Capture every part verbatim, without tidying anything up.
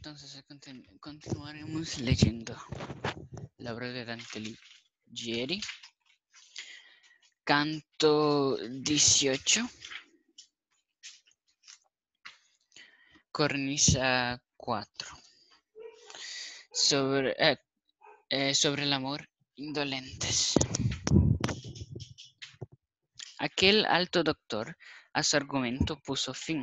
Entonces continu continuaremos leyendo la obra de Dante Alighieri, canto dieciocho, cornisa cuatro, sobre, eh, eh, sobre el amor indolentes. Aquel alto doctor a su argumento puso fin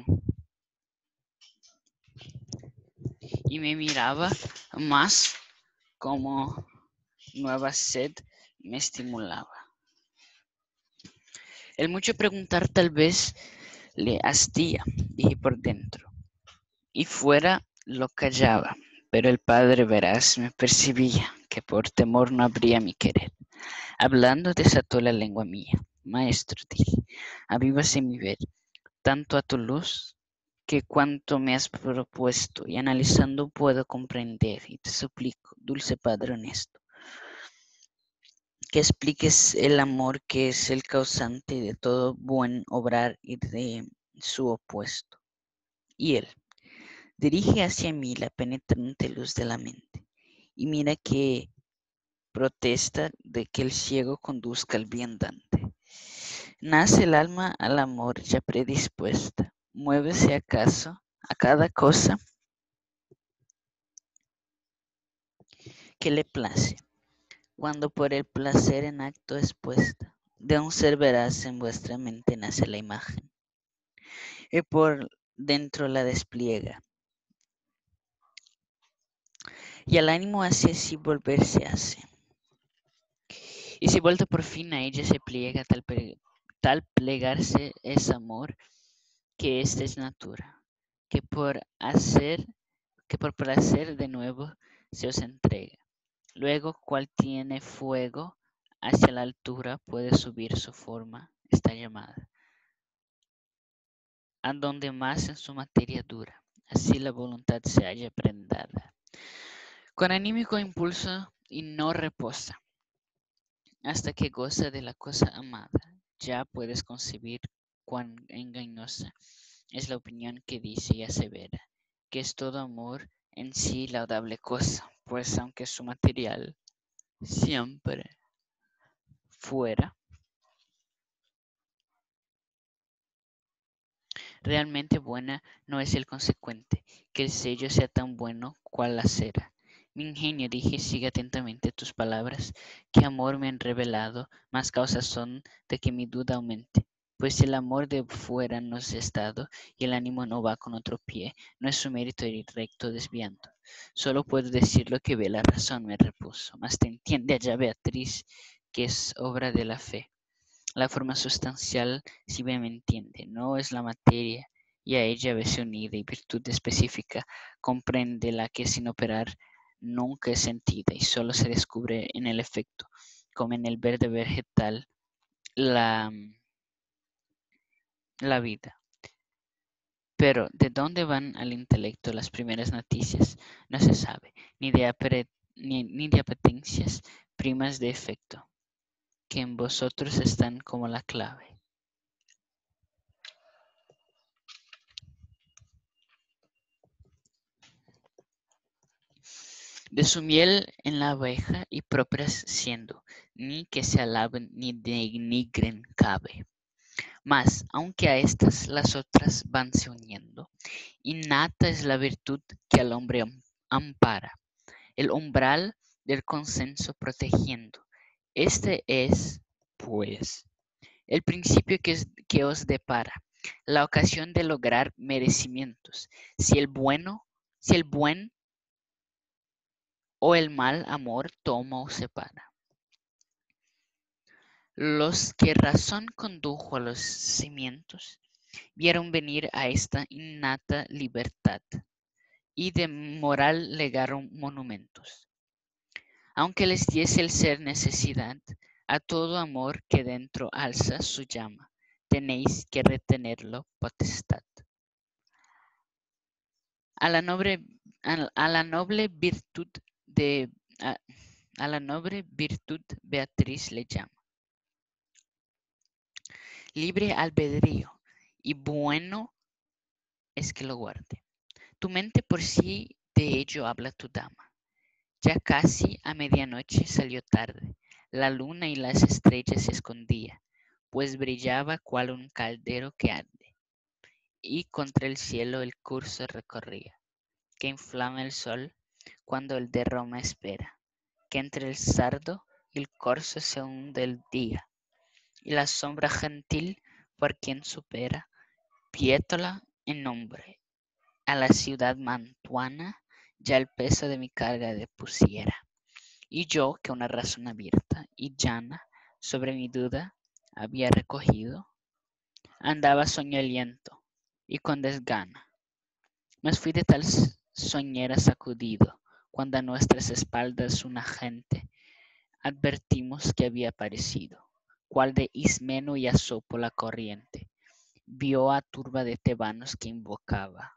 y me miraba más como nueva sed me estimulaba. El mucho preguntar tal vez le hastía, dije por dentro, y fuera lo callaba, pero el padre veraz me percibía que por temor no habría mi querer. Hablando desató la lengua mía. Maestro, dije, avívase mi ver, tanto a tu luz que cuanto me has propuesto y analizando puedo comprender y te suplico, dulce Padre honesto, que expliques el amor que es el causante de todo buen obrar y de su opuesto. Y él dirige hacia mí la penetrante luz de la mente y mira que protesta de que el ciego conduzca al viandante. Nace el alma al amor ya predispuesta, muévese acaso a cada cosa que le place, cuando por el placer en acto expuesta, de un ser veraz en vuestra mente nace la imagen, y por dentro la despliega, y al ánimo hace así volverse hace. Y si vuelto por fin a ella se pliega, tal, tal plegarse es amor, que esta es natura, que por hacer, que por placer de nuevo se os entrega. Luego, cual tiene fuego hacia la altura, puede subir su forma, está llamada, a donde más en su materia dura, así la voluntad se halla prendada. Con anímico impulso y no reposa, hasta que goza de la cosa amada, ya puedes concebir cuán engañosa es la opinión que dice y asevera, que es todo amor en sí laudable cosa, pues aunque su material siempre fuera, realmente buena no es el consecuente, que el sello sea tan bueno cual la cera. Mi ingenio, dije, sigue atentamente tus palabras, que amor me han revelado, más causas son de que mi duda aumente. Pues si el amor de fuera no es estado, y el ánimo no va con otro pie, no es su mérito ir recto desviando. Solo puedo decir lo que ve la razón, me repuso, mas te entiende allá Beatriz, que es obra de la fe. La forma sustancial, si bien me entiende, no es la materia, y a ella vese unida y virtud específica, comprende la que sin operar nunca es sentida y solo se descubre en el efecto, como en el verde vegetal, la, la vida. Pero, ¿de dónde van al intelecto las primeras noticias? No se sabe, ni de, apre, ni, ni de apetencias primas de efecto, que en vosotros están como la clave. De su miel en la abeja y propias siendo, ni que se alaben ni denigren cabe. Mas, aunque a estas las otras van se uniendo, innata es la virtud que al hombre ampara, el umbral del consenso protegiendo. Este es, pues, el principio que, es, que os depara, la ocasión de lograr merecimientos. Si el bueno, si el buen o el mal amor toma o separa. Los que razón condujo a los cimientos vieron venir a esta innata libertad y de moral legaron monumentos. Aunque les diese el ser necesidad, a todo amor que dentro alza su llama, tenéis que retenerlo potestad. A la noble, a, a la noble virtud de a, a la noble virtud Beatriz le llama. Libre albedrío, y bueno es que lo guarde. Tu mente por sí De ello habla tu dama. Ya casi a medianoche salió tarde. La luna y las estrellas se escondía, pues brillaba cual un caldero que arde, y contra el cielo el curso recorría, que inflama el sol cuando el de Roma espera, que entre el sardo y el corso se hunde el día, y la sombra gentil por quien supera, piétola en nombre, a la ciudad mantuana ya el peso de mi carga depusiera. Y yo, que una razón abierta y llana sobre mi duda había recogido, andaba soñoliento y con desgana. Mas fui de tal s- soñera sacudido, cuando a nuestras espaldas una gente advertimos que había aparecido, cual de Ismeno y Asopo la corriente, vio a turba de tebanos que invocaba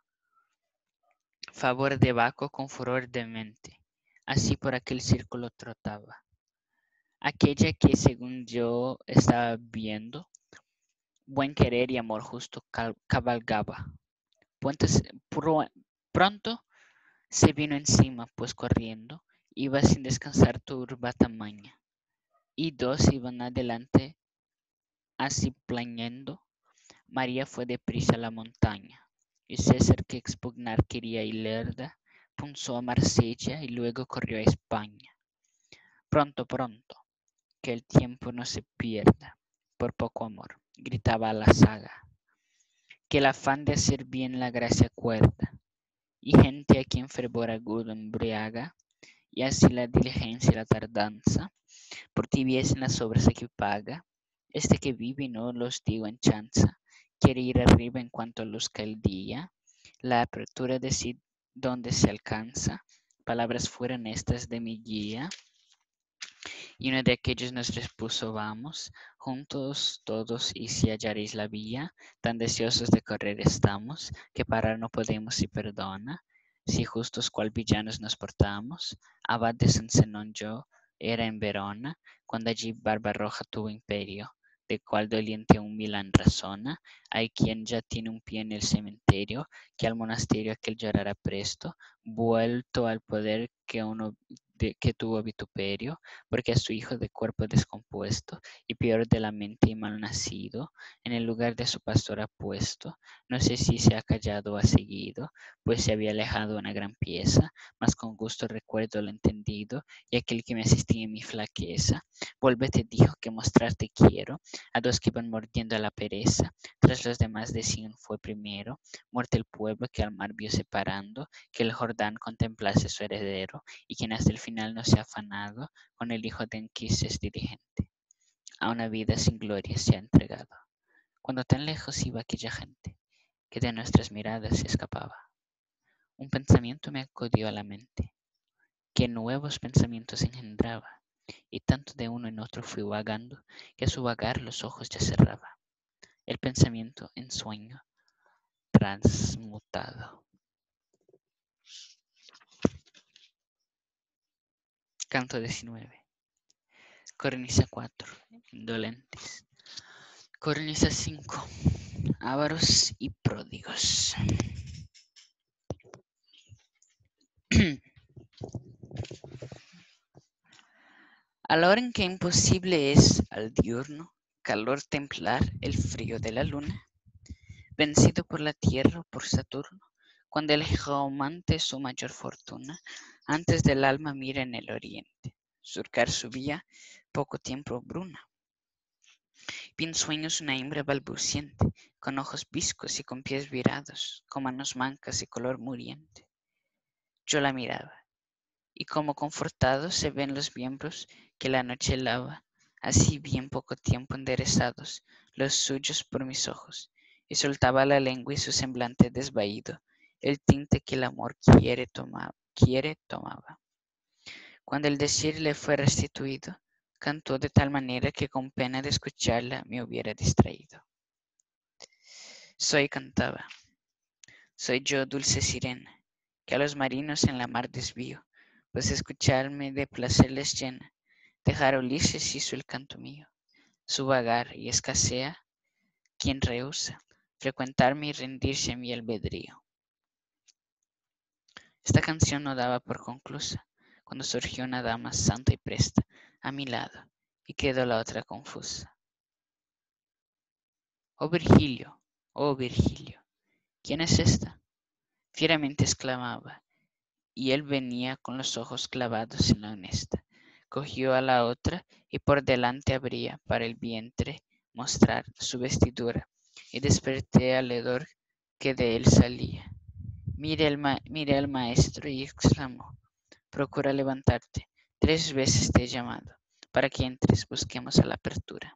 favor de Baco con furor demente, así por aquel círculo trotaba. Aquella que según yo estaba viendo, buen querer y amor justo cal- cabalgaba. Puentes- pro- pronto se vino encima, pues corriendo iba sin descansar turba tamaña, y dos iban adelante, así plañendo. María fue deprisa a la montaña, y César, que expugnar quería y lerda, punzó a Marsella y luego corrió a España. Pronto, pronto, que el tiempo no se pierda, por poco amor, gritaba la saga, que el afán de hacer bien la gracia cuerda, y gente a quien fervor agudo embriaga, y así la diligencia y la tardanza, por tibieza en las obras que paga, este que vive y no los digo en chanza, quiere ir arriba en cuanto luzca el día, la apertura de sí donde se alcanza, palabras fueron estas de mi guía, y uno de aquellos nos repuso, vamos, juntos todos y si hallaréis la vía, tan deseosos de correr estamos, que parar no podemos y perdona, si justos cual villanos nos portamos. Abad de San Zenón yo era en Verona, cuando allí Barbarroja tuvo imperio, de cual doliente un Milán razona, hay quien ya tiene un pie en el cementerio, que al monasterio aquel llorará presto, vuelto al poder que uno de- que tuvo vituperio, porque a su hijo de cuerpo descompuesto y peor de la mente y mal nacido, en el lugar de su pastor ha puesto. No sé si se ha callado o ha seguido, pues se había alejado una gran pieza, mas con gusto recuerdo lo entendido, y aquel que me asistía en mi flaqueza. Vuélvete, dijo, que mostrarte quiero a dos que iban mordiendo a la pereza, tras los demás decían fue primero, muerte el pueblo que al mar vio separando, que el Jordán contemplase su heredero, y quien hasta el final no se ha afanado con el hijo de Anquises dirigente, a una vida sin gloria se ha entregado. Cuando tan lejos iba aquella gente, que de nuestras miradas se escapaba, un pensamiento me acudió a la mente, que nuevos pensamientos engendraba, y tanto de uno en otro fui vagando, que a su vagar los ojos ya cerraba, el pensamiento en sueño transmutado. Canto diecinueve. Cornisa cuatro. Indolentes. Cornisa cinco. Ávaros y pródigos. A la hora en que imposible es al diurno calor templar el frío de la luna, vencido por la tierra o por Saturno, cuando el geomante su mayor fortuna, antes del alma mira en el oriente, surcar su vía poco tiempo bruna. Vi en sueños una hembra balbuciente, con ojos viscos y con pies virados, con manos mancas y color muriente. Yo la miraba, y como confortados se ven los miembros que la noche lava, así vi en poco tiempo enderezados los suyos por mis ojos, y soltaba la lengua y su semblante desvaído, el tinte que el amor quiere, toma, quiere tomaba. Cuando el decir le fue restituido, cantó de tal manera que con pena de escucharla me hubiera distraído. Soy, cantaba, soy yo dulce sirena, que a los marinos en la mar desvío, pues escucharme de placer les llena. Dejar a Ulises hizo el canto mío, su vagar y escasea quien rehúsa frecuentarme y rendirse a mi albedrío. Esta canción no daba por conclusa, cuando surgió una dama santa y presta a mi lado, y quedó la otra confusa. Oh Virgilio, oh Virgilio, ¿quién es esta? Fieramente exclamaba, y él venía con los ojos clavados en la honesta. Cogió a la otra y por delante abría para el vientre mostrar su vestidura, y desperté al hedor que de él salía. Mire al, ma- mire al maestro y exclamó, procura levantarte, tres veces te he llamado, para que entres, busquemos a la apertura.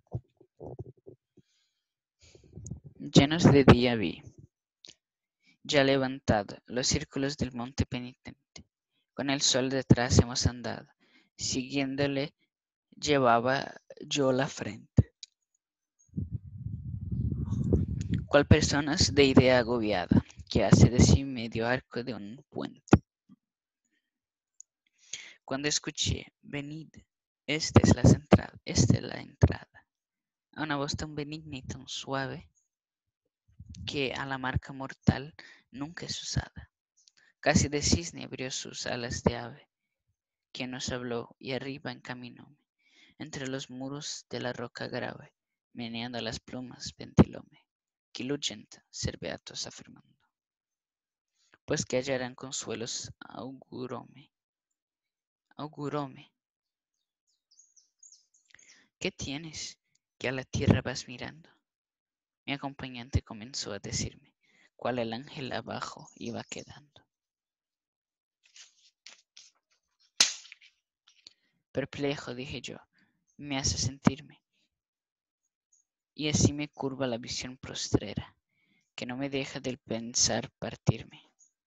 Llenos de día vi, ya levantado, los círculos del monte penitente. Con el sol detrás hemos andado, siguiéndole llevaba yo la frente. Cual personas de idea agobiada, que hace de sí medio arco de un puente. Cuando escuché, venid, esta es la entrada, esta es la entrada. A una voz tan benigna y tan suave, que a la marca mortal nunca es usada. Casi de cisne abrió sus alas de ave, que nos habló y arriba encaminóme. Entre los muros de la roca grave, meneando las plumas, ventilóme. Quilugent ser beatos afirmando. Pues que hallarán consuelos, auguróme. Auguróme. ¿Qué tienes que a la tierra vas mirando? Mi acompañante comenzó a decirme, cuál el ángel abajo iba quedando. Perplejo, dije yo, me hace sentirme, y así me curva la visión postrera, que no me deja del pensar partirme.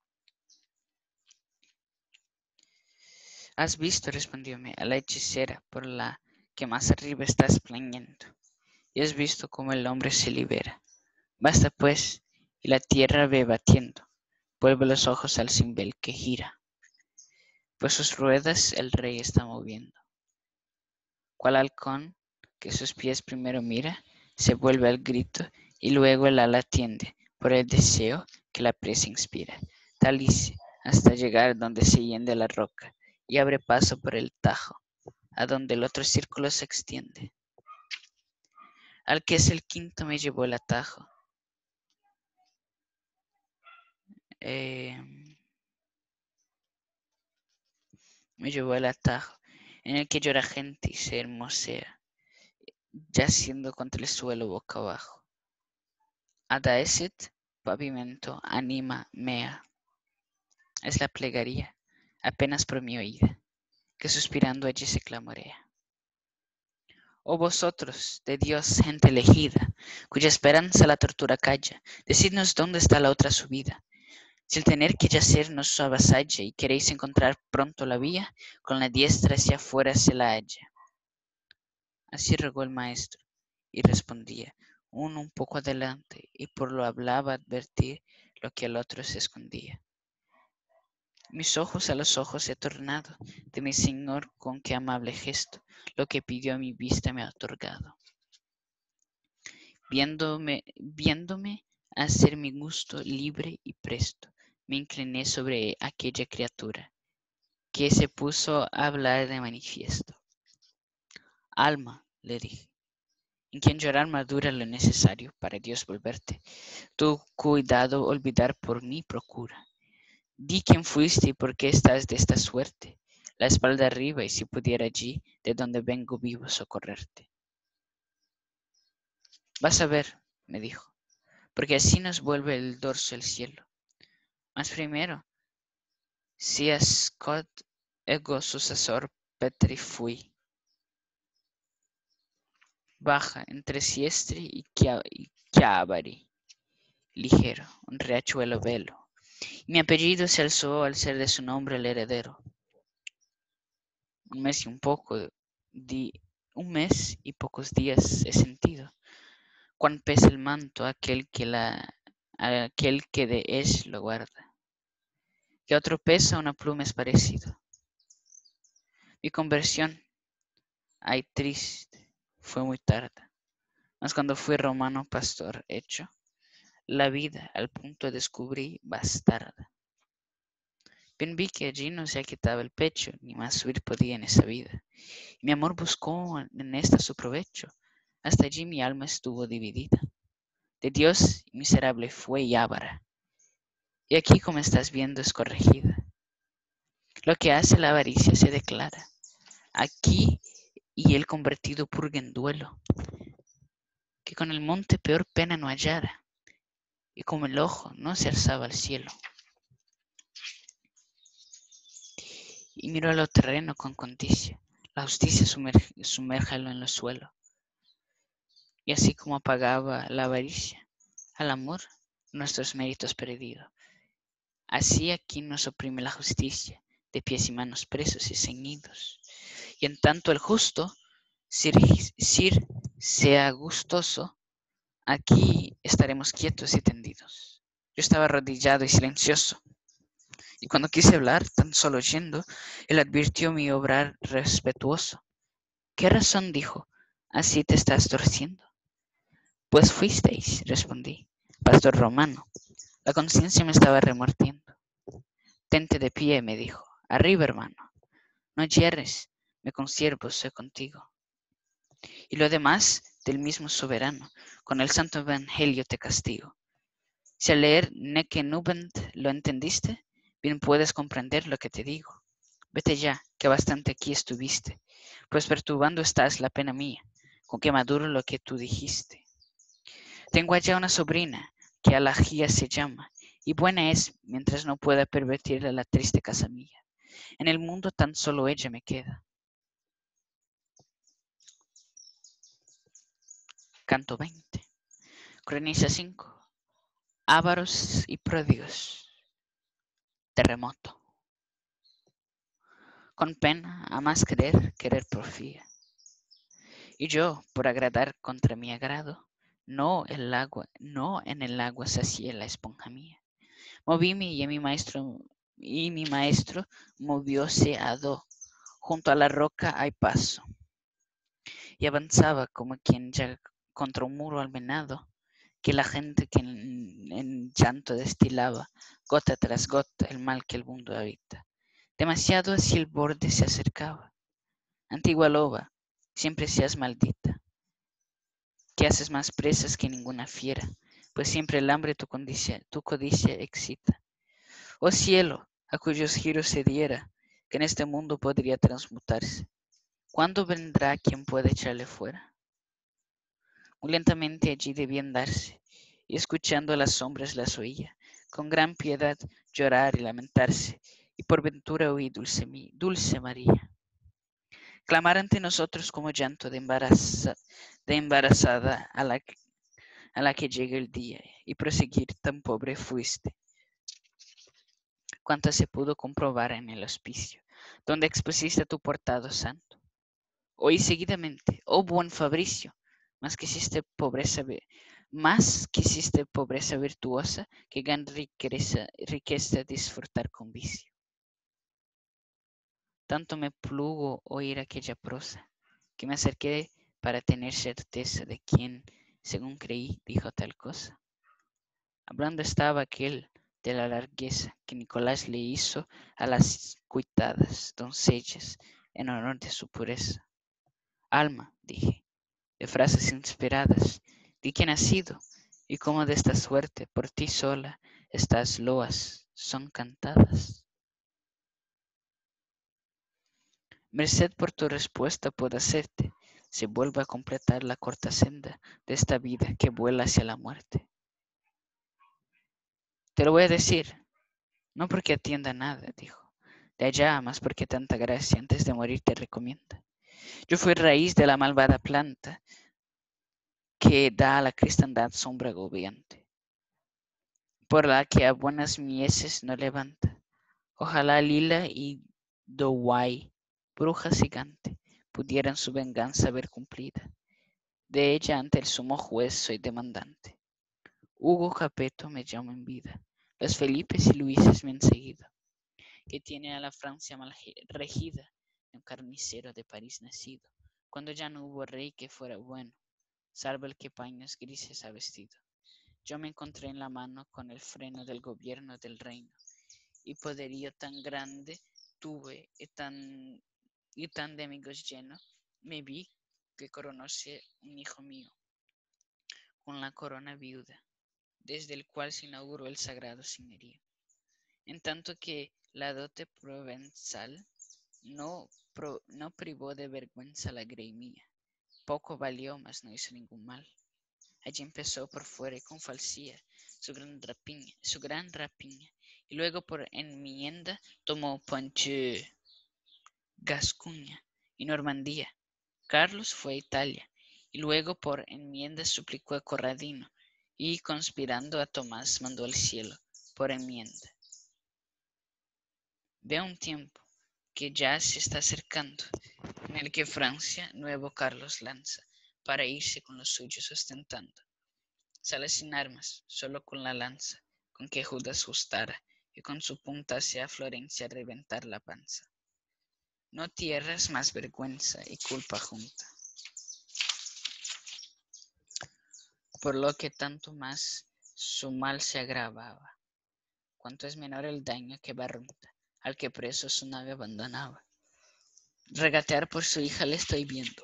Has visto, respondióme, a la hechicera por la que más arriba estás plañendo, y has visto cómo el hombre se libera. Basta pues, y la tierra ve batiendo, vuelve los ojos al cimbel que gira, pues sus ruedas el rey está moviendo. Cual halcón que sus pies primero mira, se vuelve al grito y luego el ala tiende por el deseo que la presa inspira. Tal hice hasta llegar donde se hiende la roca y abre paso por el tajo, a donde el otro círculo se extiende. Al que es el quinto me llevó el atajo. Eh, me llevó el atajo, en el que llora gente y se hermosea, yaciendo contra el suelo boca abajo. Adaesit, pavimento, anima mea. Es la plegaria, apenas por mi oída, que suspirando allí se clamorea. Oh vosotros, de Dios gente elegida, cuya esperanza la tortura calla, decidnos dónde está la otra subida. Si el tener que yacer nos avasalla y queréis encontrar pronto la vía, con la diestra hacia afuera se la halla. Así rogó el maestro, y respondía, uno un poco adelante, y por lo hablaba advertir lo que al otro se escondía. Mis ojos a los ojos he tornado, de mi señor con qué amable gesto, lo que pidió a mi vista me ha otorgado. Viéndome, viéndome hacer mi gusto libre y presto, me incliné sobre aquella criatura, que se puso a hablar de manifiesto. Alma, le dije, en quien llorar madura lo necesario para Dios volverte. Tu cuidado olvidar por mí procura. Di quién fuiste y por qué estás de esta suerte. La espalda arriba y si pudiera allí, de donde vengo vivo, socorrerte. Vas a ver, me dijo, porque así nos vuelve el dorso el cielo. Mas primero, si ascot ego sucesor Petri fui. Baja entre Siestri y Chiavari, ligero, un riachuelo velo. Mi apellido se alzó al ser de su nombre el heredero. Un mes y un poco, di, un mes y pocos días he sentido. Cuán pesa el manto aquel que la, aquel que de él lo guarda. Que otro pesa una pluma es parecido. Mi conversión, ay triste, fue muy tarde. Mas cuando fui romano pastor hecho, la vida al punto descubrí bastarda. Bien vi que allí no se aquietaba el pecho, ni más huir podía en esa vida. Y mi amor buscó en esta su provecho. Hasta allí mi alma estuvo dividida. De Dios miserable fue y avara. Y aquí, como estás viendo, es corregida. Lo que hace la avaricia se declara. Aquí y el convertido purga en duelo, que con el monte peor pena no hallara, y como el ojo no se alzaba al cielo. Y miró a lo terreno con conticia, la justicia sumerge, sumérjalo en el suelo. Y así como apagaba la avaricia al amor, nuestros méritos perdidos. Así aquí nos oprime la justicia, de pies y manos presos y ceñidos. Y en tanto el justo, sir, sir sea gustoso, aquí estaremos quietos y tendidos. Yo estaba arrodillado y silencioso, y cuando quise hablar, tan solo oyendo, él advirtió mi obrar respetuoso. ¿Qué razón dijo? Así te estás torciendo. Pues fuisteis, respondí, pastor romano. La conciencia me estaba remordiendo. Tente de pie, me dijo. Arriba, hermano. No yerres, me consiervo, soy contigo. Y lo demás, del mismo soberano, con el santo evangelio te castigo. Si al leer Nece Nubent lo entendiste, bien puedes comprender lo que te digo. Vete ya, que bastante aquí estuviste, pues perturbando estás la pena mía, con que maduro lo que tú dijiste. Tengo allá una sobrina, que Alajía se llama, y buena es, mientras no pueda pervertirle la triste casa mía. En el mundo tan solo ella me queda. Canto veinte. Cornisa cinco. Ávaros y pródigos. Terremoto. Con pena, a más querer, querer porfía. Y yo, por agradar contra mi agrado, no el agua, no en el agua sacié la esponja mía. Movíme y mi maestro, y mi maestro movióse a do. Junto a la roca hay paso. Y avanzaba como quien ya contra un muro almenado, que la gente que en, en llanto destilaba, gota tras gota, el mal que el mundo habita. Demasiado hacia el borde se acercaba. Antigua loba, siempre seas maldita, que haces más presas que ninguna fiera, pues siempre el hambre tu codicia, tu codicia excita. Oh cielo, a cuyos giros se diera, que en este mundo podría transmutarse. ¿Cuándo vendrá quien pueda echarle fuera? Muy lentamente allí debía andarse, y escuchando a las sombras las oía, con gran piedad llorar y lamentarse, y por ventura oí dulce, dulce María clamar ante nosotros como llanto de, embaraza, de embarazada a la, a la que llega el día, y proseguir tan pobre fuiste, cuanto se pudo comprobar en el hospicio, donde expusiste tu portado santo. Oí seguidamente, oh buen Fabricio, más quisiste pobreza, más quisiste pobreza virtuosa que gran riqueza, riqueza disfrutar con vicio. Tanto me plugo oír aquella prosa, que me acerqué para tener certeza de quién, según creí, dijo tal cosa. Hablando estaba aquel de la largueza que Nicolás le hizo a las cuitadas doncellas en honor de su pureza. Alma, dije, de frases inspiradas, di quién ha sido y cómo de esta suerte por ti sola estas loas son cantadas. Merced por tu respuesta puedo hacerte, si vuelvo a completar la corta senda de esta vida que vuela hacia la muerte. Te lo voy a decir, no porque atienda nada, dijo, de allá más porque tanta gracia antes de morir te recomienda. Yo fui raíz de la malvada planta que da a la cristiandad sombra agobiante, por la que a buenas mieses no levanta. Ojalá Lila y Doway, bruja gigante, pudieran su venganza ver cumplida. De ella ante el sumo juez soy demandante. Hugo Capeto me llama en vida. Los Felipes y Luises me han seguido, que tiene a la Francia mal regida, de un carnicero de París nacido, cuando ya no hubo rey que fuera bueno, salvo el que paños grises ha vestido. Yo me encontré en la mano con el freno del gobierno del reino, y poderío tan grande tuve y tan, y tan de amigos lleno, me vi que coronóse un hijo mío con la corona viuda, desde el cual se inauguró el sagrado signorío. En tanto que la dote provenzal no, pro, no privó de vergüenza la grey mía, poco valió, mas no hizo ningún mal. Allí empezó por fuera y con falsía su gran rapiña, su gran rapiña, y luego por enmienda tomó Ponthieu, Gascuña y Normandía. Carlos fue a Italia, y luego por enmienda suplicó a Corradino, y conspirando a Tomás mandó al cielo, por enmienda. Vea un tiempo que ya se está acercando, en el que Francia nuevo Carlos lanza, para irse con los suyos ostentando. Sale sin armas, solo con la lanza, con que Judas justara, y con su punta hacia Florencia reventar la panza. No tierras más vergüenza y culpa junta, por lo que tanto más su mal se agravaba, cuanto es menor el daño que barrunta al que preso su nave abandonaba. Regatear por su hija le estoy viendo,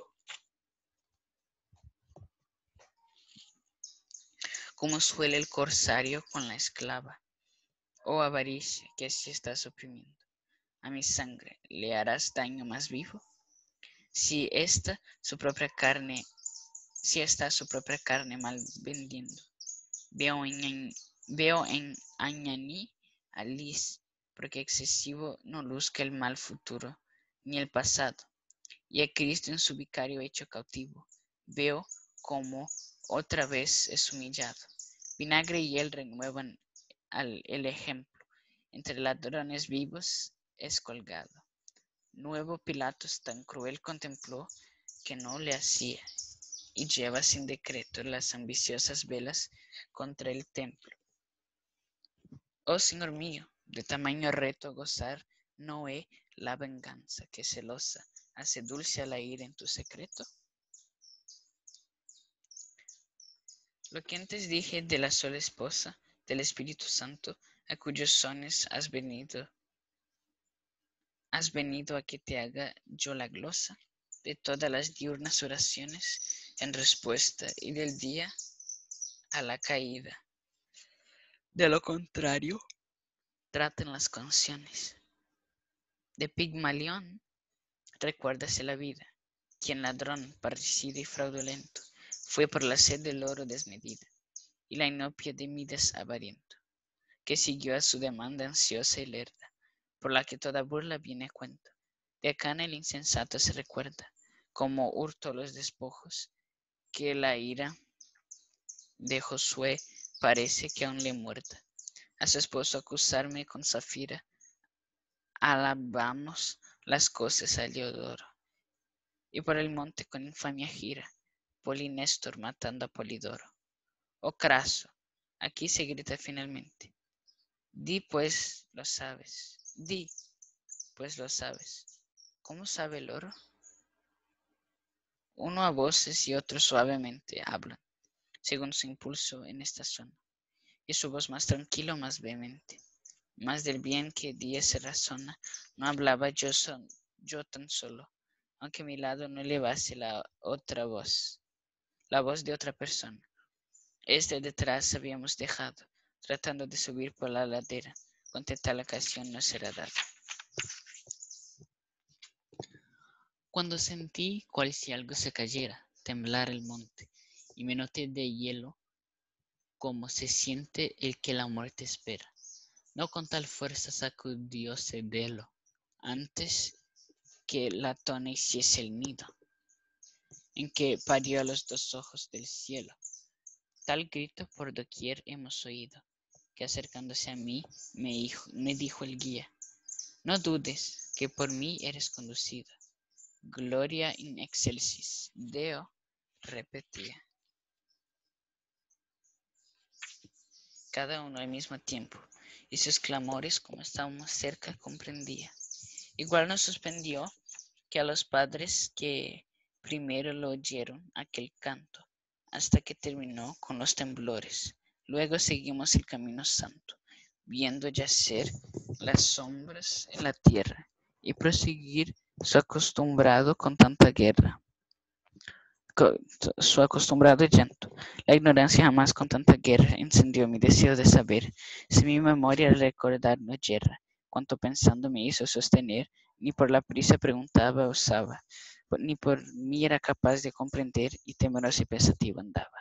como suele el corsario con la esclava. Oh avaricia, que así estás oprimiendo a mi sangre, ¿le harás daño más vivo? Si esta su propia carne, si está su propia carne mal vendiendo. Veo en, veo en Añaní a Lis, porque excesivo no luzca el mal futuro, ni el pasado, y a Cristo en su vicario hecho cautivo. Veo como otra vez es humillado. Vinagre y él renuevan al, el ejemplo. Entre ladrones vivos es colgado. Nuevo Pilatos tan cruel contempló que no le hacía, y lleva sin decreto las ambiciosas velas contra el templo. Oh Señor mío, de tamaño reto gozar no he la venganza que celosa hace dulce a la ira en tu secreto. Lo que antes dije de la sola esposa del Espíritu Santo, a cuyos sones has venido, has venido a que te haga yo la glosa de todas las diurnas oraciones en respuesta y del día a la caída. De lo contrario, traten las canciones. De Pigmalión, recuérdase la vida, quien ladrón, parricida y fraudulento, fue por la sed del oro desmedida, y la inopia de Midas avariento, que siguió a su demanda ansiosa y lerda, por la que toda burla viene a cuento. De Acán el insensato se recuerda, como hurtó los despojos, que la ira de Josué parece que aún le muerda. A su esposo acusarme con Zafira, alabamos las cosas a Leodoro, y por el monte con infamia gira, Polinéstor matando a Polidoro. Oh Craso, aquí se grita finalmente, di pues lo sabes, di pues lo sabes. ¿Cómo sabe el oro? Uno a voces y otro suavemente hablan, según su impulso en esta zona, y su voz más tranquila o más vehemente. Más del bien que día se razona, no hablaba yo, son, yo tan solo, aunque a mi lado no elevase la otra voz, la voz de otra persona. Este detrás habíamos dejado, tratando de subir por la ladera, con que tal ocasión no será dada. Cuando sentí cual si algo se cayera, temblar el monte, y me noté de hielo, como se siente el que la muerte espera. No con tal fuerza sacudióse délo, antes que la tona hiciese el nido, en que parió a los dos ojos del cielo. Tal grito por doquier hemos oído, que acercándose a mí me dijo, me dijo el guía, no dudes que por mí eres conducido. Gloria in excelsis Deo, repetía. Cada uno al mismo tiempo, y sus clamores, como estábamos cerca, comprendía. Igual nos suspendió que a los padres que primero lo oyeron aquel canto, hasta que terminó con los temblores. Luego seguimos el camino santo, viendo yacer las sombras en la tierra y proseguir su acostumbrado con tanta guerra, co- su acostumbrado llanto. La ignorancia jamás con tanta guerra encendió mi deseo de saber si mi memoria al recordar no yerra, cuanto pensando me hizo sostener, ni por la prisa preguntaba osaba, ni por mí era capaz de comprender y temeroso y pensativo andaba.